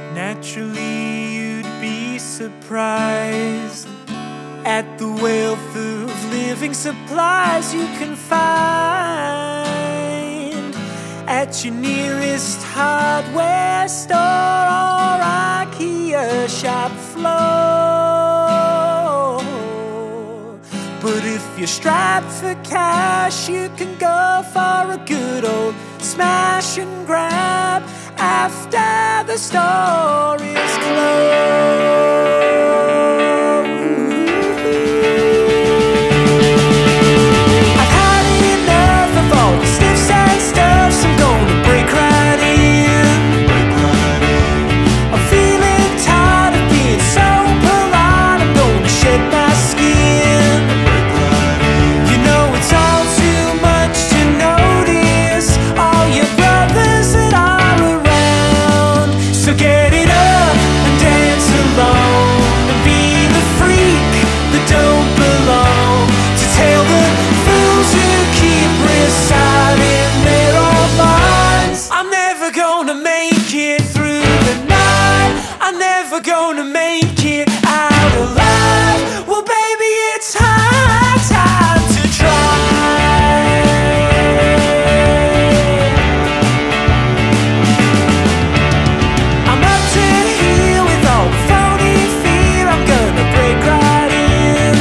Naturally you'd be surprised at the wealth of living supplies you can find at your nearest hardware store or IKEA shop floor. But if you're strapped for cash, you can go for a good old smash and grab after the store is closed. I've had enough of all the sniffs and stuffs. I'm gonna break right in. I'm feeling tired of being so polite. I'm gonna shed my skin. You know it's all too much to notice all your brothers that are around. So get it up and dance along and be the freak that don't belong. To tell the fools who keep reciting their own lines. I'm never gonna make it through the night. I'm never gonna make it out alive. Well, baby, it's high time to try. I'm up to here with all the phony fear. I'm gonna break right in.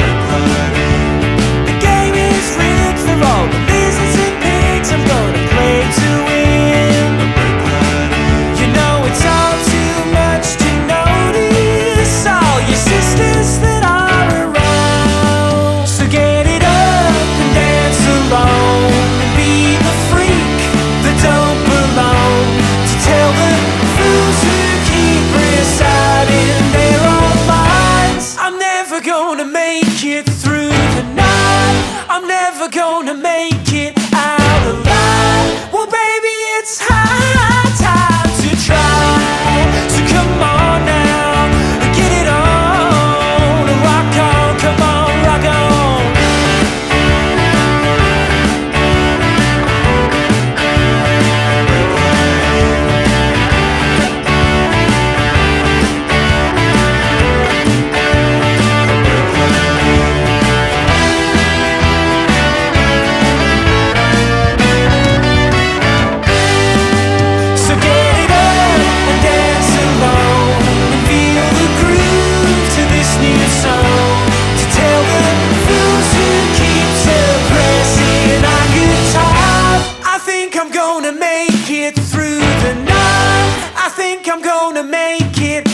The game is rigged for all the lizards and pigs. I'm gonna play to win. You know it's all too much to notice all your sisters that are around. So get it up and dance along and be the freak that don't belong. To tell the fools who keep reciting their own lines. I'm never gonna make it through the night. I'm never gonna make it out alive. Well, baby, it's high time to try. So come on now, get it on, rock on, come on, rock on. So get it up and dance along and feel the groove to this new song. To tell the fools who keep suppressing our good time. I think I'm gonna make it through the night. I think I'm gonna make it